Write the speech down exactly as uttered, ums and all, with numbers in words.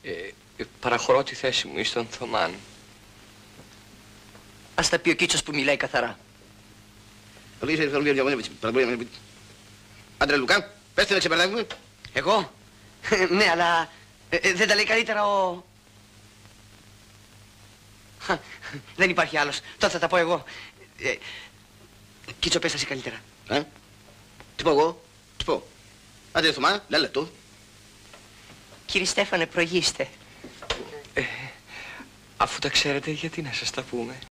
Ε, ε, παραχωρώ τη θέση μου εις τον Θωμάν. Ας τα πει ο Κίτσος που μιλάει καθαρά. Άντρε Λουκά, πες την να ξεπερνάμε. Εγώ? Ναι, αλλά ε, ε, δεν τα λέει καλύτερα ο... Δεν υπάρχει άλλος. Τότε θα τα πω εγώ. Ε, Κίτσο, πες εσύ καλύτερα. Ε? Τι πω εγώ, τι πω. Άντε Θωμά, λάλα το. Κύριε Στέφανε, προηγήστε. Ε, αφού τα ξέρετε, γιατί να σας τα πούμε.